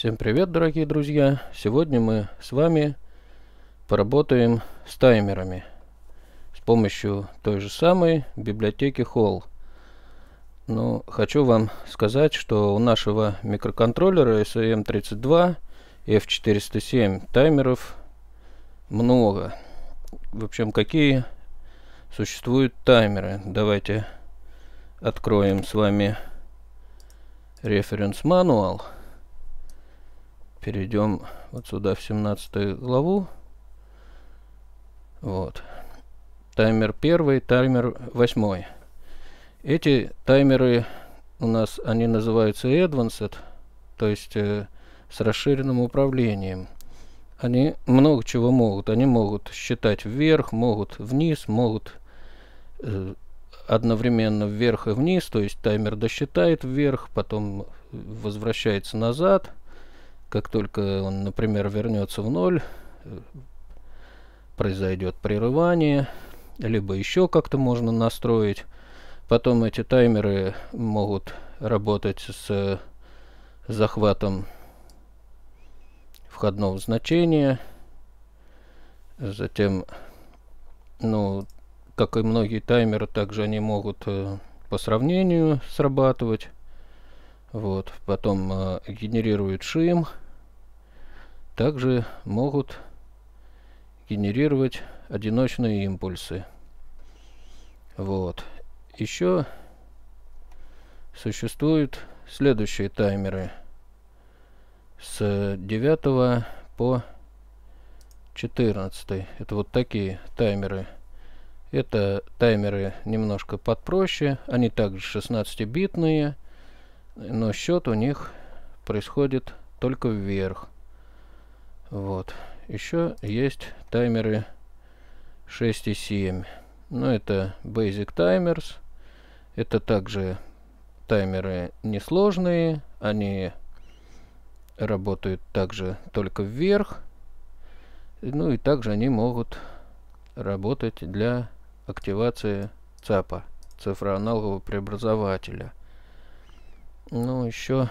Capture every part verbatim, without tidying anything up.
Всем привет, дорогие друзья! Сегодня мы с вами поработаем с таймерами с помощью той же самой библиотеки Hall. Но хочу вам сказать, что у нашего микроконтроллера эс эй эм тридцать два эф четыреста семь таймеров много. В общем, какие существуют таймеры? Давайте откроем с вами референс мануал. Перейдем вот сюда в семнадцатую главу. Вот. Таймер первый, таймер восьмой. Эти таймеры у нас, они называются Advanced, то есть э, с расширенным управлением. Они много чего могут. Они могут считать вверх, могут вниз, могут э, одновременно вверх и вниз, то есть таймер досчитает вверх, потом возвращается назад. Как только он, например, вернется в ноль, произойдет прерывание, либо еще как-то можно настроить. Потом эти таймеры могут работать с захватом входного значения. Затем, ну, как и многие таймеры, также они могут э, по сравнению срабатывать. Вот. Потом э, генерируют шим. Также могут генерировать одиночные импульсы. Вот. Еще существуют следующие таймеры с девятого по четырнадцатый. Это вот такие таймеры. Это таймеры немножко подпроще. Они также шестнадцатибитные, но счет у них происходит только вверх. Вот. Еще есть таймеры шесть и семь. Но это Basic Timers. Это также таймеры несложные. Они работают также только вверх. Ну и также они могут работать для активации ЦАПа, цифроаналогового преобразователя. Ну еще...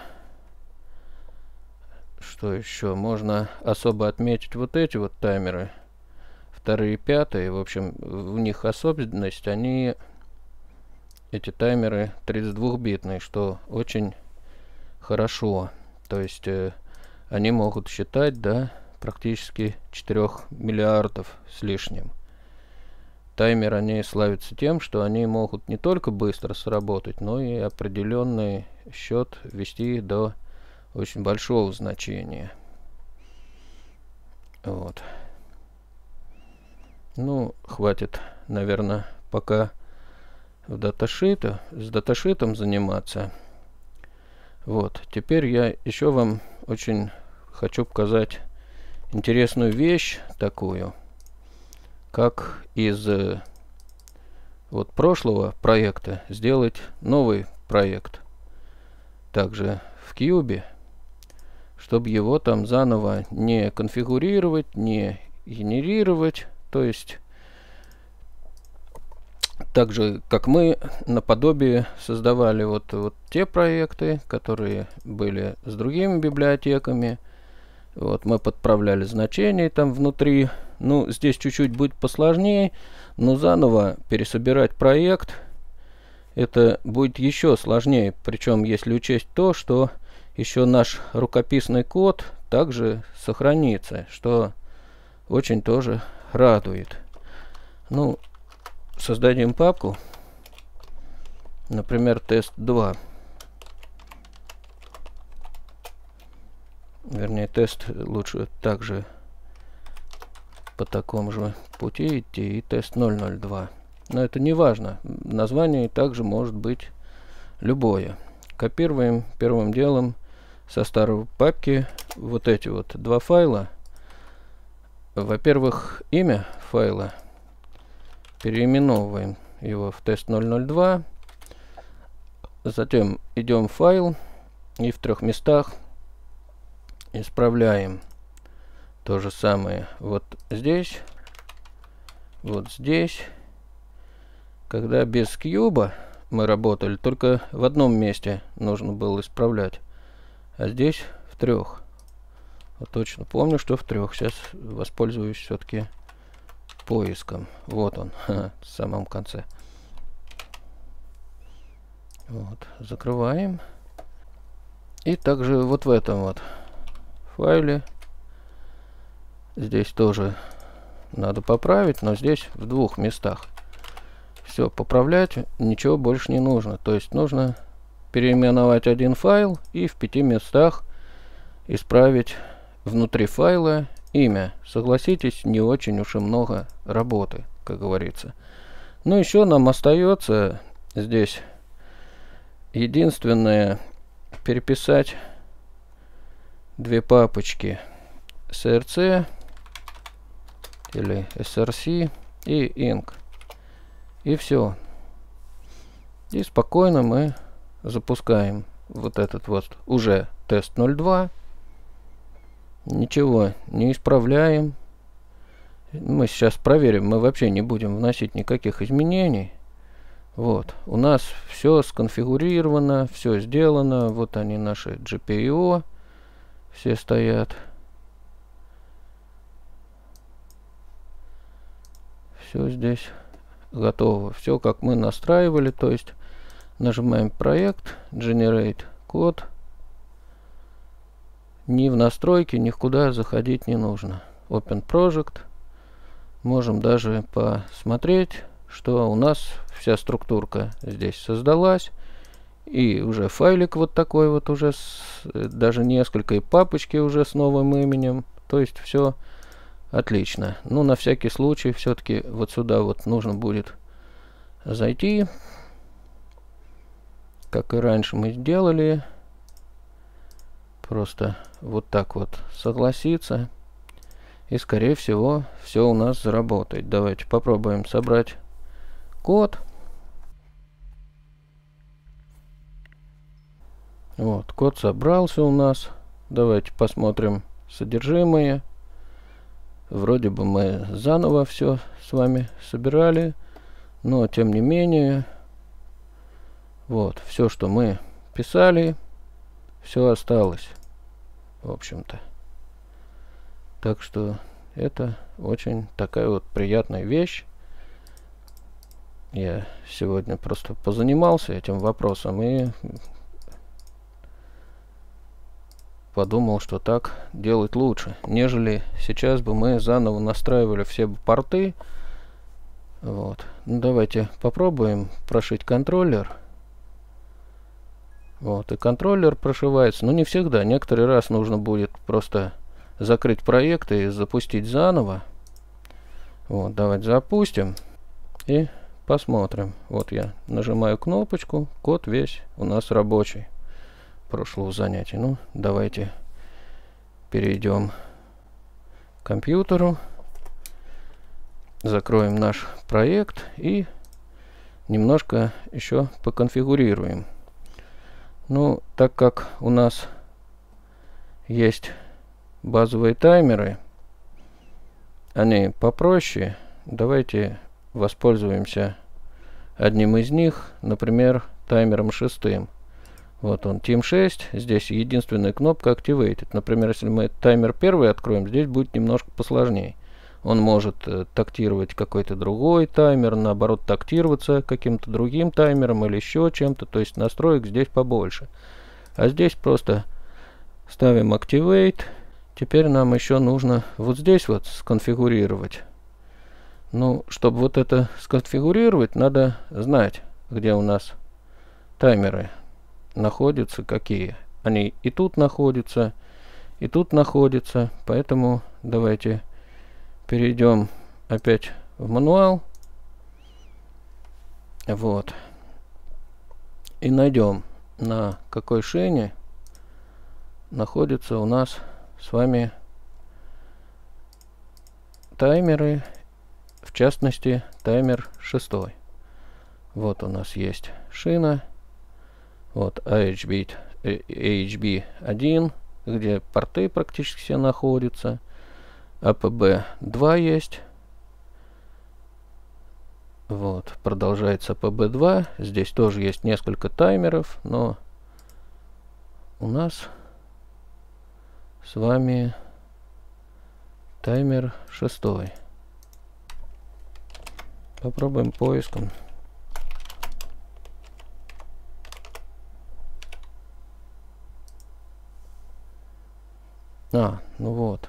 Что еще? Можно особо отметить вот эти вот таймеры. Вторые и пятые. В общем, у них особенность. Они, эти таймеры, тридцатидвухбитные, что очень хорошо. То есть, э, они могут считать до практически четырёх миллиардов с лишним. Таймеры, они славятся тем, что они могут не только быстро сработать, но и определенный счет вести до очень большого значения. Вот. Ну, хватит, наверное, пока в даташите, с даташитом заниматься. Вот. Теперь я еще вам очень хочу показать интересную вещь такую, как из вот прошлого проекта сделать новый проект. Также в Cube, чтобы его там заново не конфигурировать, не генерировать. То есть, так же, как мы наподобие создавали вот, вот те проекты, которые были с другими библиотеками. Вот, мы подправляли значения там внутри. Ну, здесь чуть-чуть будет посложнее, но заново пересобирать проект это будет еще сложнее. Причем, если учесть то, что еще наш рукописный код также сохранится, что очень тоже радует. Ну, создадим папку, например, тест два. Вернее, тест лучше также по такому же пути идти, и тест ноль ноль два. Но это не важно. Название также может быть любое. Копируем первым делом со старой папки вот эти вот два файла. Во-первых, имя файла переименовываем его в тест ноль ноль два. Затем идем в файл и в трех местах исправляем то же самое вот здесь, вот здесь. Когда без кьюба мы работали, только в одном месте нужно было исправлять, а здесь в трех. Вот точно помню, что в трех. Сейчас воспользуюсь все-таки поиском. Вот он, в самом конце. Вот, закрываем. И также вот в этом вот файле здесь тоже надо поправить, но здесь в двух местах. Все, поправлять ничего больше не нужно. То есть нужно переименовать один файл и в пяти местах исправить внутри файла имя. Согласитесь, не очень уж и много работы, как говорится. Ну, еще нам остается здесь единственное переписать две папочки си ар си или эс ар си и инк. И все. И спокойно мы запускаем вот этот вот уже тест ноль два. Ничего не исправляем. Мы сейчас проверим. Мы вообще не будем вносить никаких изменений. Вот. У нас все сконфигурировано, все сделано. Вот они, наши джи пи ай о. Все стоят. Все здесь готово. Все как мы настраивали. То есть нажимаем проект, Generate код. Ни в настройки, ни куда заходить не нужно. Open Project. Можем даже посмотреть, что у нас вся структурка здесь создалась. И уже файлик вот такой вот уже, с, даже несколько, и папочки уже с новым именем. То есть все отлично. Ну, на всякий случай, все-таки вот сюда вот нужно будет зайти. Как и раньше мы сделали. Просто вот так вот согласиться. И, скорее всего, все у нас заработает. Давайте попробуем собрать код. Вот, код собрался у нас. Давайте посмотрим содержимое. Вроде бы мы заново все с вами собирали. Но, тем не менее, вот, все, что мы писали, все осталось. В общем-то. Так что это очень такая вот приятная вещь. Я сегодня просто позанимался этим вопросом и подумал, что так делать лучше, нежели сейчас бы мы заново настраивали все порты. Вот. Ну, давайте попробуем прошить контроллер. Вот, и контроллер прошивается, но не всегда. Некоторый раз нужно будет просто закрыть проект и запустить заново. Вот, давайте запустим и посмотрим. Вот я нажимаю кнопочку, код весь у нас рабочий прошлого занятия. Ну, давайте перейдем к компьютеру, закроем наш проект и немножко еще поконфигурируем. Ну, так как у нас есть базовые таймеры, они попроще, давайте воспользуемся одним из них, например, таймером шестым. Вот он, тим шесть, здесь единственная кнопка Activated. Например, если мы таймер первый откроем, здесь будет немножко посложнее. Он может э, тактировать какой-то другой таймер, наоборот, тактироваться каким-то другим таймером или еще чем-то. То есть настроек здесь побольше. А здесь просто ставим Activate. Теперь нам еще нужно вот здесь вот сконфигурировать. Ну, чтобы вот это сконфигурировать, надо знать, где у нас таймеры находятся, какие. Они и тут находятся, и тут находятся. Поэтому давайте перейдем опять в мануал. Вот. И найдем, на какой шине находятся у нас с вами таймеры, в частности таймер шестой. Вот у нас есть шина. Вот эй эйч би, эй эйч би один, где порты практически все находятся. а пэ бэ два есть. Вот, продолжается а пэ бэ два. Здесь тоже есть несколько таймеров, но у нас с вами Таймер шестой. Попробуем поиском. А, ну вот.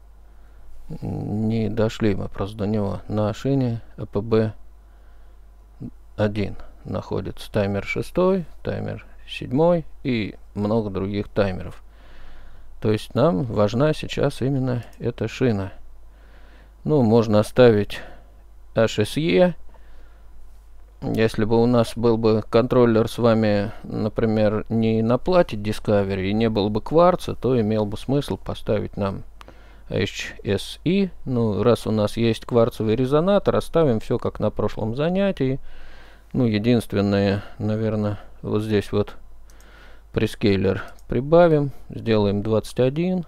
Не дошли мы просто до него. На шине а пэ бэ один находится таймер шестой, таймер седьмой и много других таймеров. То есть нам важна сейчас именно эта шина. Ну, можно оставить эйч эс и. Если бы у нас был бы контроллер с вами, например, не на плате Discovery и не было бы кварца, то имел бы смысл поставить нам эйч эс и. Ну, раз у нас есть кварцевый резонатор, оставим все как на прошлом занятии. Ну, единственное, наверное, вот здесь вот прескейлер прибавим, сделаем двадцать один.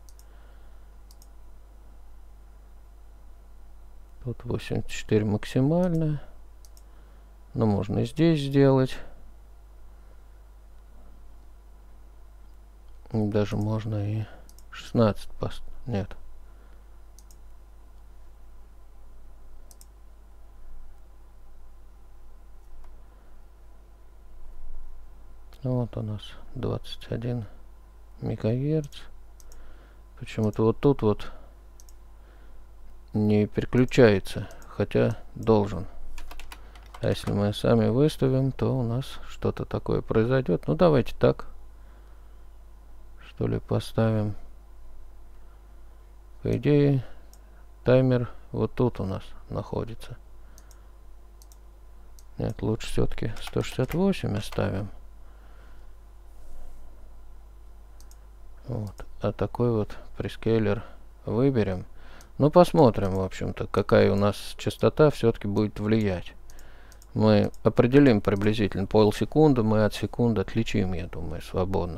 Тут восемьдесят четыре максимально. Но можно и здесь сделать. И даже можно и шестнадцать пост. Нет. Вот у нас двадцать один мегагерц. Почему-то вот тут вот не переключается, хотя должен. А если мы сами выставим, то у нас что-то такое произойдет. Ну, давайте так, что ли, поставим. По идее, таймер вот тут у нас находится. Нет, лучше все-таки сто шестьдесят восемь оставим. Вот. А такой вот прескейлер выберем. Ну, посмотрим, в общем-то, какая у нас частота все-таки будет влиять. Мы определим приблизительно полсекунды, мы от секунды отличим, я думаю, свободно.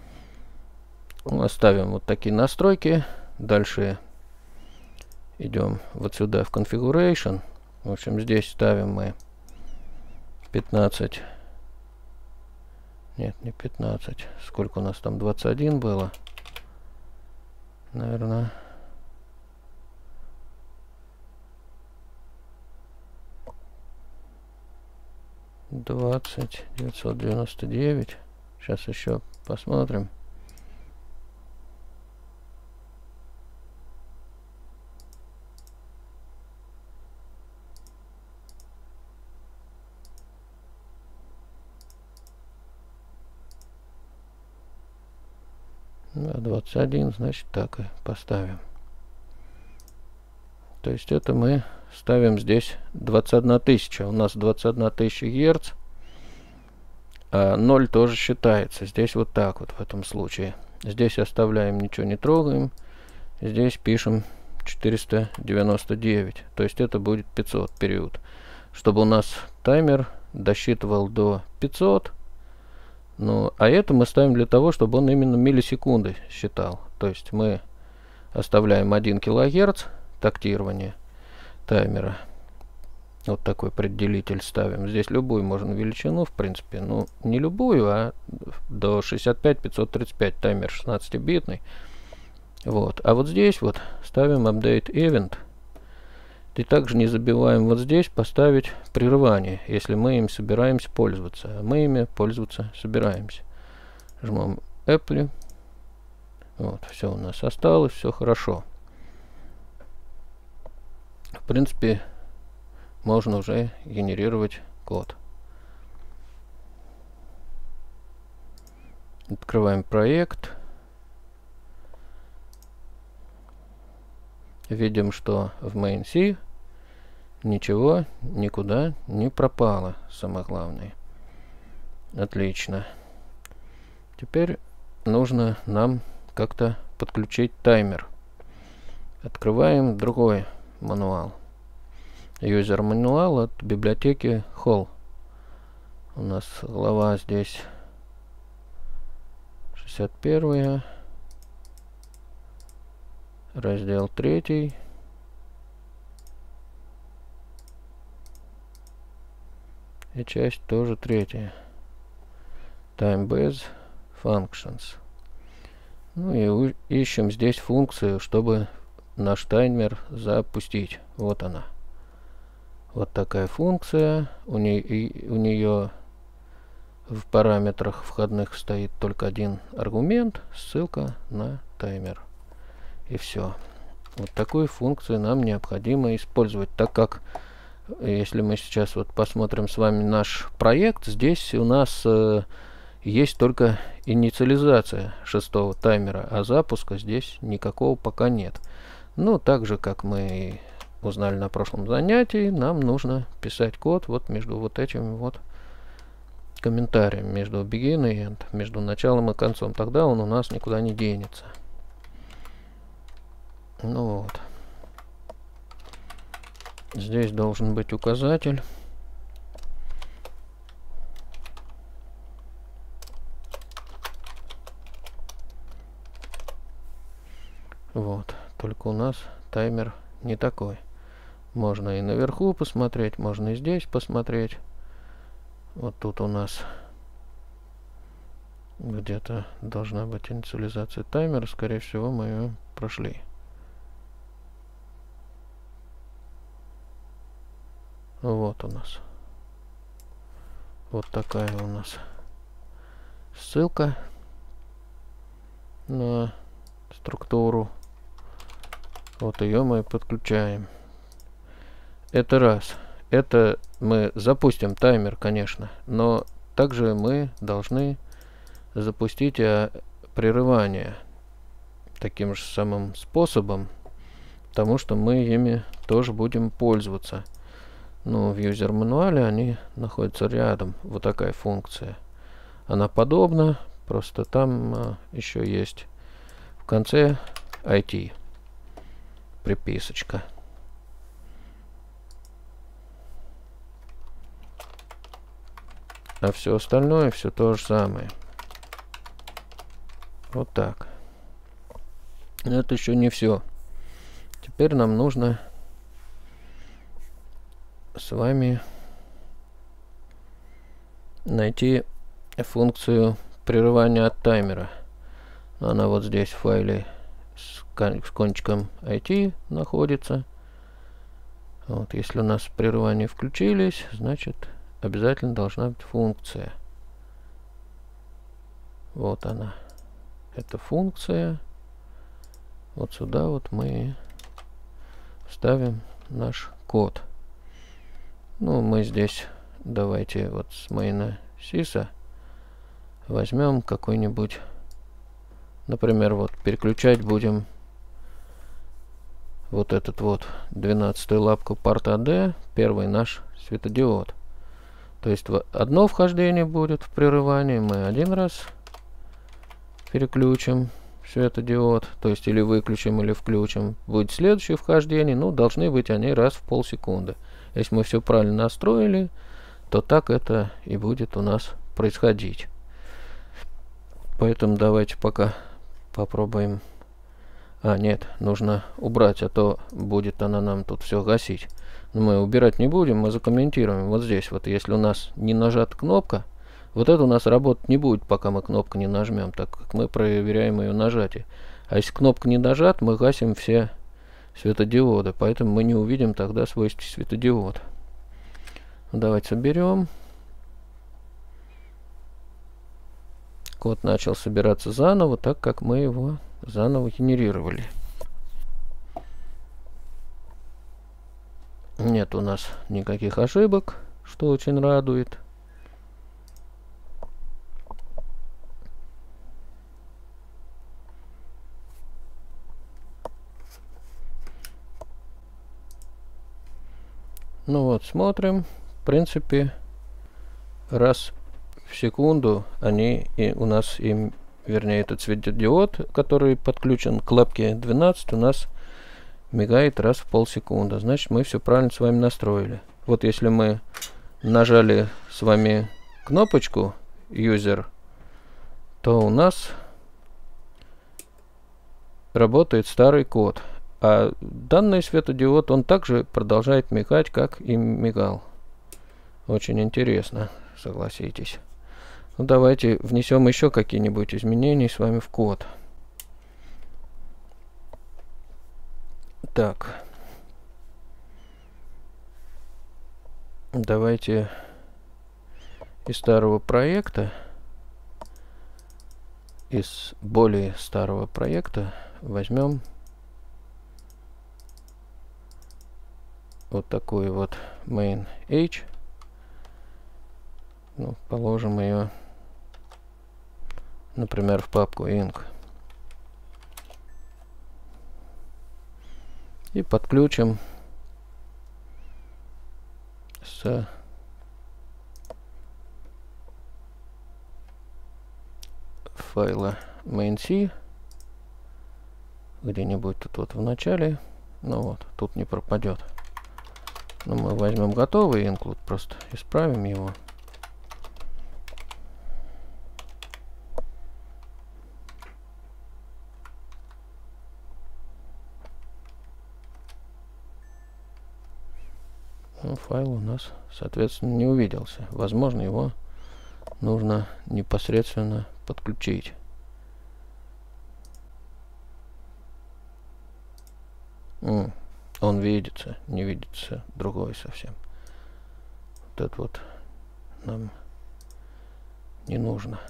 Оставим вот такие настройки. Дальше идем вот сюда в Configuration. В общем, здесь ставим мы пятнадцать. Нет, не пятнадцать. Сколько у нас там? двадцать один было. Наверное. двадцать девятьсот девяносто девять. Сейчас еще посмотрим. двадцать один, значит, так и поставим. То есть это мы ставим здесь двадцать одна тысяча. У нас двадцать одна тысяча герц. А ноль тоже считается. Здесь вот так вот в этом случае. Здесь оставляем, ничего не трогаем. Здесь пишем четыреста девяносто девять. То есть это будет пятьсот период. Чтобы у нас таймер досчитывал до пятисот. Ну, а это мы ставим для того, чтобы он именно миллисекунды считал. То есть мы оставляем один килогерц тактирование таймера. Вот такой определитель ставим. Здесь любую можно величину, в принципе. Ну, не любую, а до шестьдесят пять пятьсот тридцать пять. Таймер шестнадцатибитный. Вот. А вот здесь вот ставим update event. И также не забываем вот здесь поставить прерывание, если мы им собираемся пользоваться. А мы ими пользоваться собираемся. Жмем Apple. Вот, все у нас осталось, все хорошо. В принципе, можно уже генерировать код. Открываем проект. Видим, что в main.c ничего никуда не пропало, самое главное. Отлично. Теперь нужно нам как-то подключить таймер. Открываем другой мануал. User мануал от библиотеки Hall. У нас глава здесь шестьдесят первая. Раздел третий. И часть тоже третья. Time-based functions. Ну и ищем здесь функцию, чтобы наш таймер запустить. Вот она. Вот такая функция. У нее, у нее в параметрах входных стоит только один аргумент, ссылка на таймер. И все. Вот такую функцию нам необходимо использовать, так как, если мы сейчас вот посмотрим с вами наш проект, здесь у нас э, есть только инициализация шестого таймера, а запуска здесь никакого пока нет. Ну, так же, как мы узнали на прошлом занятии, нам нужно писать код вот между вот этими вот комментариями, между begin и end, между началом и концом. Тогда он у нас никуда не денется. Ну вот. Здесь должен быть указатель. Вот. Только у нас таймер не такой. Можно и наверху посмотреть, можно и здесь посмотреть. Вот тут у нас где-то должна быть инициализация таймера. Скорее всего, мы ее прошли. Вот у нас. Вот такая у нас ссылка на структуру. Вот ее мы подключаем. Это раз. Это мы запустим таймер, конечно, но также мы должны запустить а, прерывание таким же самым способом, потому что мы ими тоже будем пользоваться. Ну, в юзер-мануале они находятся рядом. Вот такая функция. Она подобна, просто там а, еще есть в конце ай ти приписочка. А все остальное все то же самое. Вот так. Но это еще не все. Теперь нам нужно с вами найти функцию прерывания от таймера. Она вот здесь в файле с, кон с кончиком ай ти находится. Вот, если у нас прерывания включились, значит обязательно должна быть функция. Вот она. Это функция. Вот сюда вот мы вставим наш код. Ну, мы здесь давайте вот с мейна сиса возьмем какой-нибудь, например, вот переключать будем вот этот вот двенадцатую лапку порта D, первый наш светодиод. То есть одно вхождение будет в прерывании, мы один раз переключим светодиод, то есть или выключим, или включим. Будет следующее вхождение, ну, должны быть они раз в полсекунды. Если мы все правильно настроили, то так это и будет у нас происходить. Поэтому давайте пока попробуем. А, нет, нужно убрать, а то будет она нам тут все гасить. Но мы убирать не будем, мы закомментируем. Вот здесь вот, если у нас не нажата кнопка, вот это у нас работать не будет, пока мы кнопку не нажмем, так как мы проверяем ее нажатие. А если кнопка не нажата, мы гасим все светодиоды, поэтому мы не увидим тогда свойства светодиода. Давайте соберем. Код начал собираться заново, так как мы его заново генерировали. Нет у нас никаких ошибок, что очень радует. Ну вот, смотрим. В принципе, раз в секунду они и у нас, им, вернее, этот светодиод, который подключен к лапке двенадцать, у нас мигает раз в полсекунды. Значит, мы все правильно с вами настроили. Вот если мы нажали с вами кнопочку User, то у нас работает старый код. А данный светодиод, он также продолжает мигать, как и мигал. Очень интересно, согласитесь. Ну, давайте внесем еще какие-нибудь изменения с вами в код. Так. Давайте из старого проекта, из более старого проекта возьмем вот такую вот main h. Ну, положим ее, например, в папку inc. И подключим с файла main.c где-нибудь тут вот в начале. Ну вот, тут не пропадет. Но мы возьмем готовый include, просто исправим его. Ну, файл у нас, соответственно, не увиделся. Возможно, его нужно непосредственно подключить. М, он видится, не видится другой совсем. Вот это вот нам не нужно.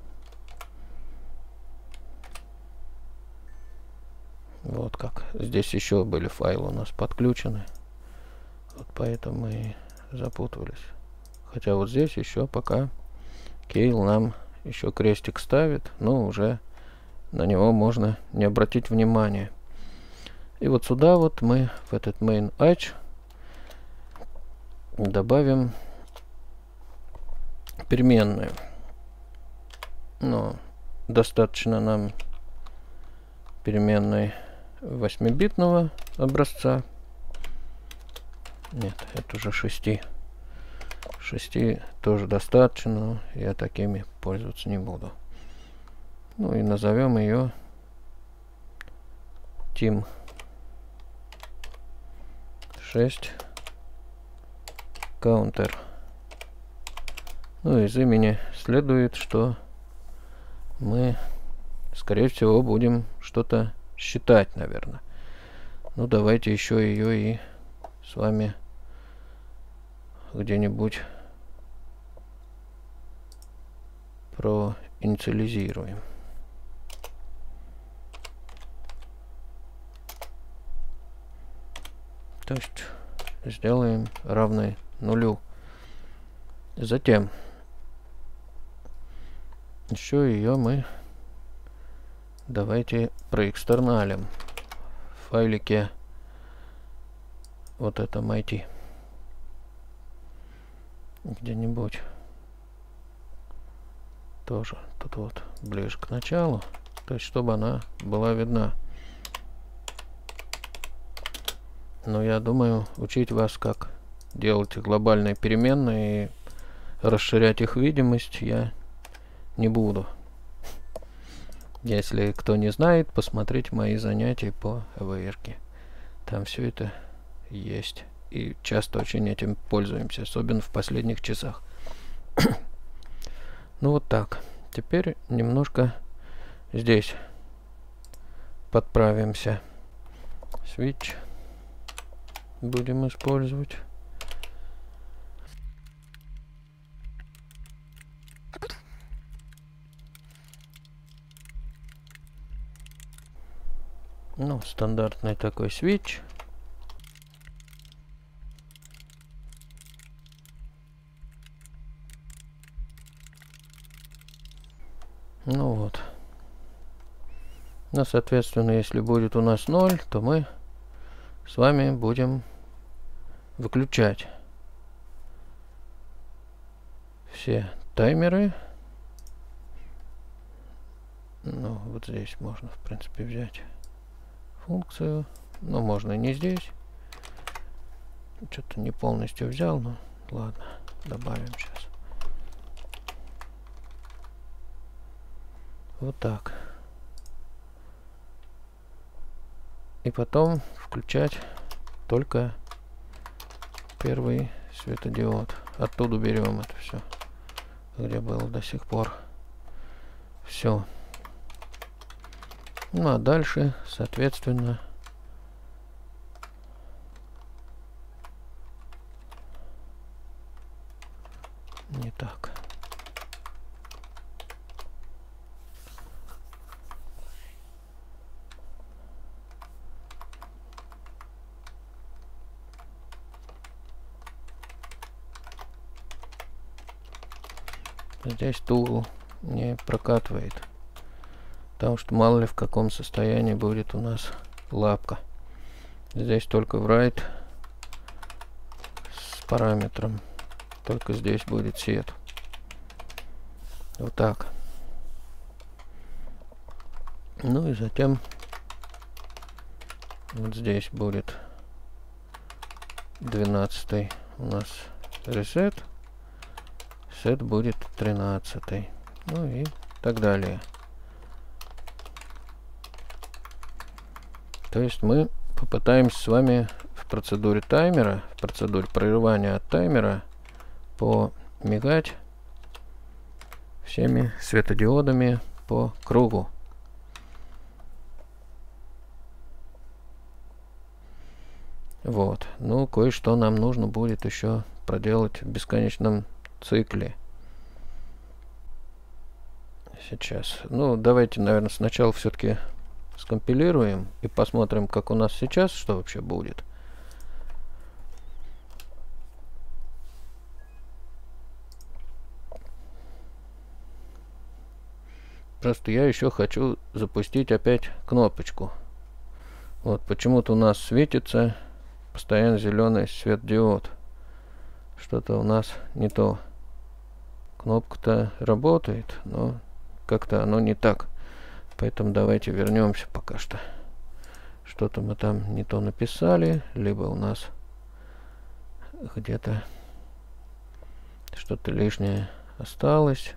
Вот как. Здесь еще были файлы у нас подключены. Вот поэтому мы и запутались. Хотя вот здесь еще пока Кейл нам еще крестик ставит, но уже на него можно не обратить внимания. И вот сюда вот мы в этот main h добавим переменную. Но достаточно нам переменной восьмибитного образца. Нет, это уже шести. шести тоже достаточно, но я такими пользоваться не буду. Ну и назовем ее Team шесть Counter. Ну, из имени следует, что мы, скорее всего, будем что-то считать, наверное. Ну, давайте еще ее и с вами где-нибудь проинициализируем. То есть сделаем равной нулю. Затем еще ее мы давайте проэкстерналим в файлике вот это майти где-нибудь тоже тут вот ближе к началу, то есть чтобы она была видна. Но я думаю, учить вас, как делать глобальные переменные и расширять их видимость, я не буду. Если кто не знает, посмотрите мои занятия по эй ви ар-ке. Там все это есть. И часто очень этим пользуемся, особенно в последних часах. Ну вот так. Теперь немножко здесь подправимся. Switch будем использовать. Ну, стандартный такой switch. Ну вот. Ну, соответственно, если будет у нас ноль, то мы с вами будем выключать все таймеры. Ну, вот здесь можно, в принципе, взять функцию. Но можно и не здесь. Что-то не полностью взял, но ладно, добавим сейчас. Вот так. И потом включать только первый светодиод. Оттуда берем это все, где было до сих пор. Все. Ну а дальше, соответственно, Не так. Здесь тугл не прокатывает. Потому что мало ли в каком состоянии будет у нас лапка. Здесь только в write с параметром. Только здесь будет set. Вот так. Ну и затем вот здесь будет двенадцатый у нас reset. Set будет тринадцатый. Ну и так далее. То есть мы попытаемся с вами в процедуре таймера, в процедуре прерывания от таймера помигать всеми светодиодами по кругу. Вот. Ну, кое-что нам нужно будет еще проделать в бесконечном цикле. Сейчас. Ну, давайте, наверное, сначала все-таки скомпилируем и посмотрим, как у нас сейчас, что вообще будет. Просто я еще хочу запустить опять кнопочку. Вот почему-то у нас светится постоянно зеленый светодиод. Что-то у нас не то. Кнопка-то работает, но как-то оно не так. Поэтому давайте вернемся пока что. Что-то мы там не то написали, либо у нас где-то что-то лишнее осталось.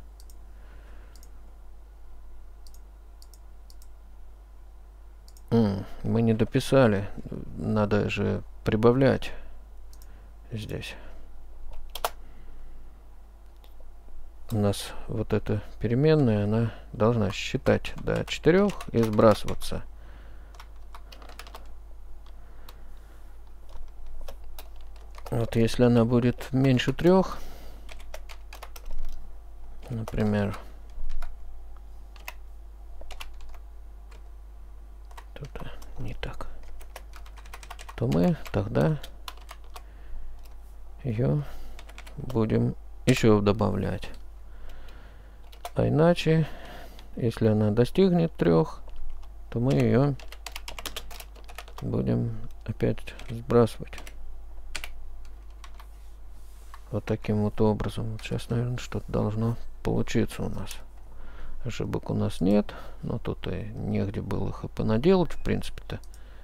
М, мы не дописали. Надо же прибавлять здесь. У нас вот эта переменная, она должна считать до четырёх и сбрасываться. Вот если она будет меньше трех, например, тут не так, то мы тогда ее будем еще добавлять. А иначе, если она достигнет трех, то мы ее будем опять сбрасывать. Вот таким вот образом. Вот сейчас, наверное, что-то должно получиться у нас. Ошибок у нас нет, но тут и негде было их и понаделать, в принципе-то.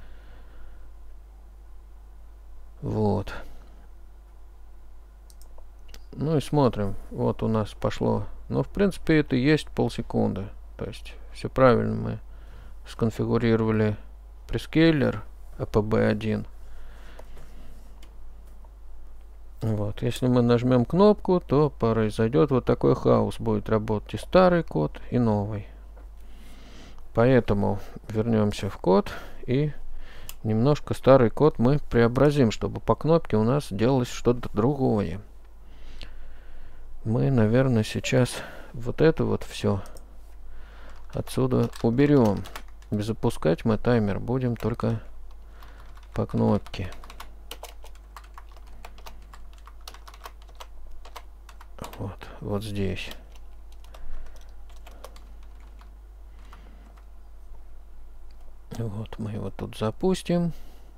Вот. Ну и смотрим. Вот у нас пошло. Ну, в принципе, это и есть полсекунды. То есть, все правильно мы сконфигурировали прескейлер а пэ бэ один. Вот. Если мы нажмем кнопку, то произойдет вот такой хаос. Будет работать и старый код, и новый. Поэтому вернемся в код и немножко старый код мы преобразим, чтобы по кнопке у нас делалось что-то другое. Мы, наверное, сейчас вот это вот все отсюда уберем. Запускать мы таймер будем только по кнопке. Вот, вот здесь. Вот мы его тут запустим.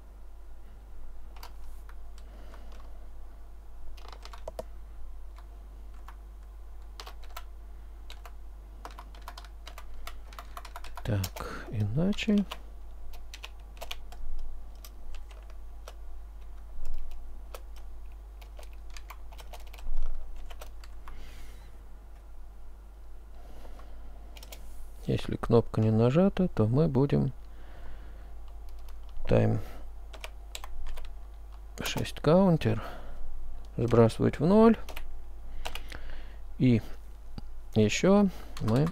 Так, иначе. Если кнопка не нажата, то мы будем time шесть counter сбрасывать в ноль. И еще мы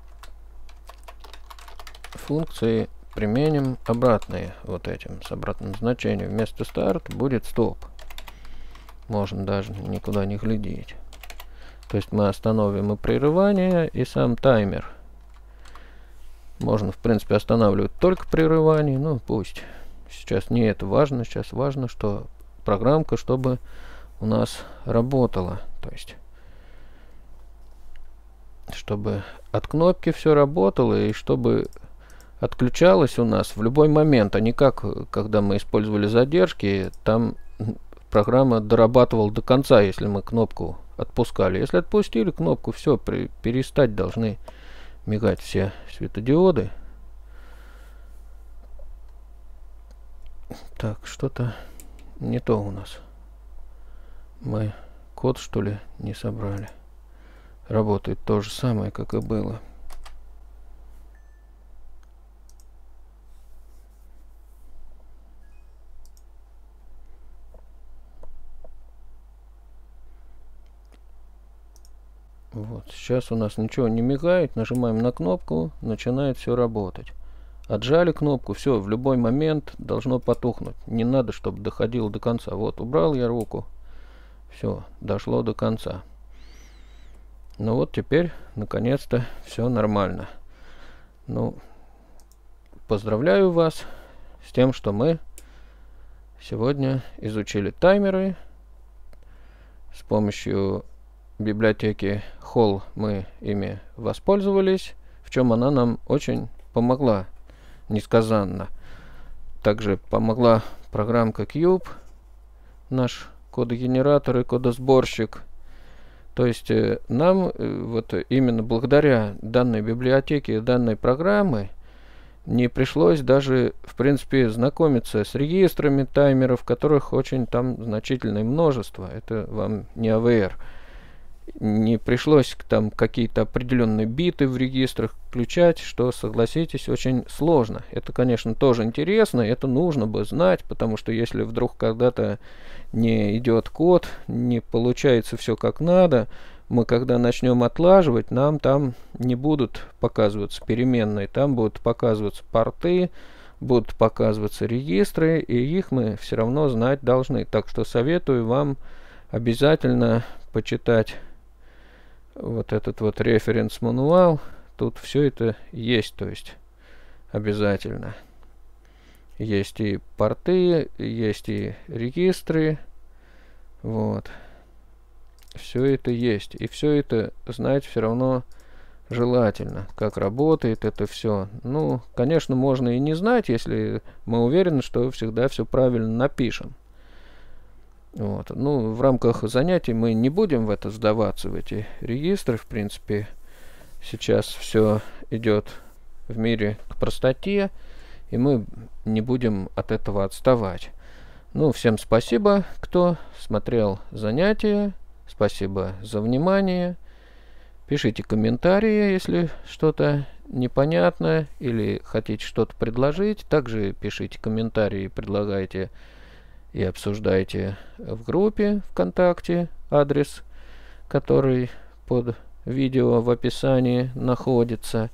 функции применим обратные, вот этим, с обратным значением. Вместо старт будет стоп. Можно даже никуда не глядеть. То есть мы остановим и прерывание, и сам таймер. Можно, в принципе, останавливать только прерывание, ну пусть. Сейчас не это важно, сейчас важно, что программка, чтобы у нас работала. То есть, чтобы от кнопки все работало, и чтобы отключалось у нас в любой момент, а не как, когда мы использовали задержки, там программа дорабатывала до конца, если мы кнопку отпускали. Если отпустили кнопку, все, перестать должны мигать все светодиоды. Так, что-то не то у нас. Мы код, что ли, не собрали. Работает то же самое, как и было. Вот, сейчас у нас ничего не мигает, нажимаем на кнопку, начинает все работать. Отжали кнопку, все, в любой момент должно потухнуть. Не надо, чтобы доходило до конца. Вот, убрал я руку, все, дошло до конца. Ну вот теперь, наконец-то, все нормально. Ну, поздравляю вас с тем, что мы сегодня изучили таймеры. С помощью библиотеки Hall мы ими воспользовались, в чем она нам очень помогла, несказанно. Также помогла программка Cube, наш кодогенератор и кодосборщик. То есть э, нам э, вот именно благодаря данной библиотеке, данной программы не пришлось даже, в принципе, знакомиться с регистрами таймеров, которых очень там значительное множество. Это вам не эй ви ар. Не пришлось там какие-то определенные биты в регистрах включать, что, согласитесь, очень сложно. Это, конечно, тоже интересно, это нужно бы знать, потому что если вдруг когда-то не идет код, не получается все как надо, мы когда начнем отлаживать, нам там не будут показываться переменные, там будут показываться порты, будут показываться регистры, и их мы все равно знать должны. Так что советую вам обязательно почитать вот этот вот референс-мануал. Тут все это есть, то есть обязательно. Есть и порты, есть и регистры. Вот. Все это есть. И все это знать все равно желательно. Как работает это все. Ну, конечно, можно и не знать, если мы уверены, что всегда все правильно напишем. Вот. Ну, в рамках занятий мы не будем в это сдаваться, в эти регистры. В принципе, сейчас все идет в мире к простоте, и мы не будем от этого отставать. Ну, всем спасибо, кто смотрел занятия. Спасибо за внимание. Пишите комментарии, если что-то непонятно или хотите что-то предложить. Также пишите комментарии, предлагайте и обсуждайте в группе ВКонтакте, адрес, который под видео в описании находится.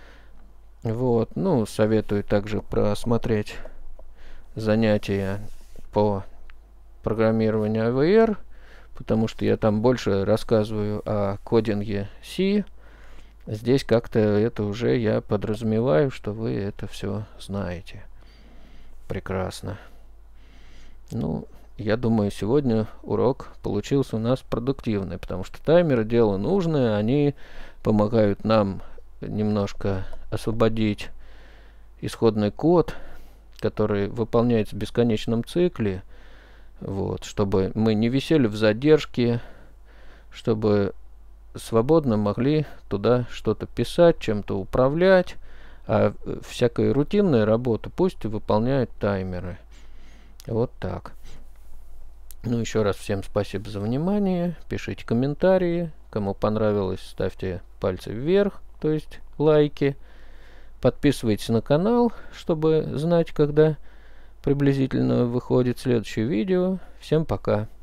Вот. Ну, советую также просмотреть занятия по программированию эй ви ар, потому что я там больше рассказываю о кодинге C. Здесь как-то это уже я подразумеваю, что вы это все знаете. Прекрасно. Ну, я думаю, сегодня урок получился у нас продуктивный, потому что таймеры дело нужное, они помогают нам немножко освободить исходный код, который выполняется в бесконечном цикле, вот, чтобы мы не висели в задержке, чтобы свободно могли туда что-то писать, чем-то управлять, а всякая рутинная работа пусть выполняют таймеры. Вот так. Ну, еще раз всем спасибо за внимание. Пишите комментарии. Кому понравилось, ставьте пальцы вверх, то есть лайки. Подписывайтесь на канал, чтобы знать, когда приблизительно выходит следующее видео. Всем пока.